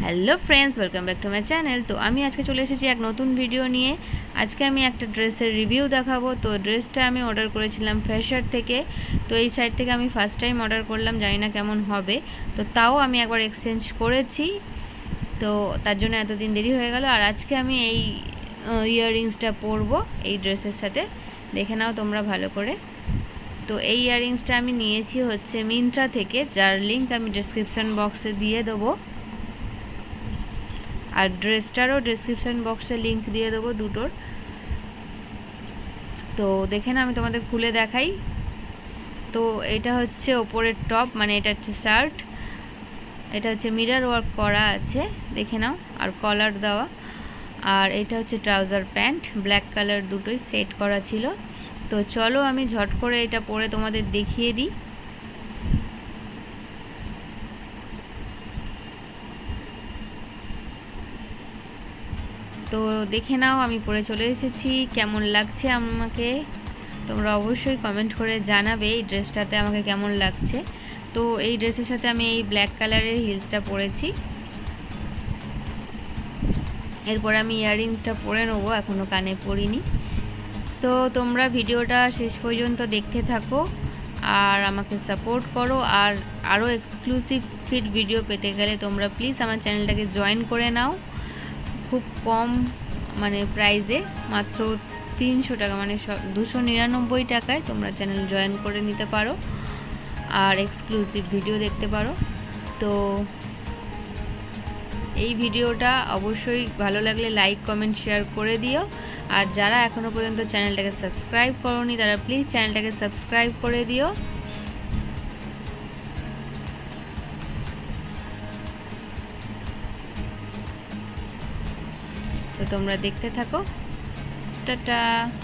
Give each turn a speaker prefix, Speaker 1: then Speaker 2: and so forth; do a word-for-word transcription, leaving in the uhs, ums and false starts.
Speaker 1: Hello friends, welcome back to my channel. তো আমি আজকে চলে এসেছি এক নতুন ভিডিও নিয়ে। আজকে আমি একটা ড্রেসের রিভিউ দেখাবো। তো ড্রেসটা আমি অর্ডার করেছিলাম ফ্যাশর থেকে। তো এই সাইট থেকে আমি ফার্স্ট টাইম অর্ডার করলাম, জানি না কেমন হবে। তো তাও আমি একবার এক্সচেঞ্জ করেছি, তো তার জন্য এতদিন দেরি হয়ে গেল। আর আজকে আমি এই ইয়াররিংসটা পরবো এই ড্রেসের সাথে, দেখে নাও তোমরা ভালো করে। তো এই ইয়াররিংসটা আমি নিয়েছি হচ্ছে মিন্ত্রা থেকে, যার লিঙ্ক আমি ডেসক্রিপশন বক্সে দিয়ে দেবো, আর ড্রেসটারও ডেসক্রিপশন বক্সে লিঙ্ক দিয়ে দেবো দুটোর। তো দেখে না আমি তোমাদের খুলে দেখাই। তো এটা হচ্ছে ওপরের টপ, মানে এটা হচ্ছে শার্ট, এটা হচ্ছে মিরর ওয়ার্ক করা আছে, দেখে নাও, আর কলার দেওয়া। আর এটা হচ্ছে ট্রাউজার প্যান্ট, ব্ল্যাক কালার দুটোই সেট করা ছিল। তো চলো আমি ঝট করে এটা পরে তোমাদের দেখিয়ে দিই। তো দেখে নাও, আমি পরে চলে এসেছি। কেমন লাগছে আমাকে তোমরা অবশ্যই কমেন্ট করে জানাবে এই ড্রেসটাতে আমাকে কেমন লাগছে। তো এই ড্রেসের সাথে আমি এই ব্ল্যাক কালারের হিলসটা পরেছি। এরপর আমি ইয়াররিংসটা পরে নেবো, এখনও কানে পরিনি। তো তোমরা ভিডিওটা শেষ পর্যন্ত দেখতে থাকো আর আমাকে সাপোর্ট করো। আর আরও এক্সক্লুসিভ ফিট ভিডিও পেতে গেলে তোমরা প্লিজ আমার চ্যানেলটাকে জয়েন করে নাও। খুব কম মানে প্রাইসে, মাত্র তিনশো টাকা, মানে দুশো নিরানব্বই টাকায় তোমরা চ্যানেল জয়েন করে নিতে পারো আর এক্সক্লুসিভ ভিডিও দেখতে পারো। তো এই ভিডিওটা অবশ্যই ভালো লাগলে লাইক কমেন্ট শেয়ার করে দিও। আর যারা এখনও পর্যন্ত চ্যানেলটাকে সাবস্ক্রাইব করোনি তারা প্লিজ চ্যানেলটাকে সাবস্ক্রাইব করে দিও। তো তোমরা দেখতে থাকো, টাটা।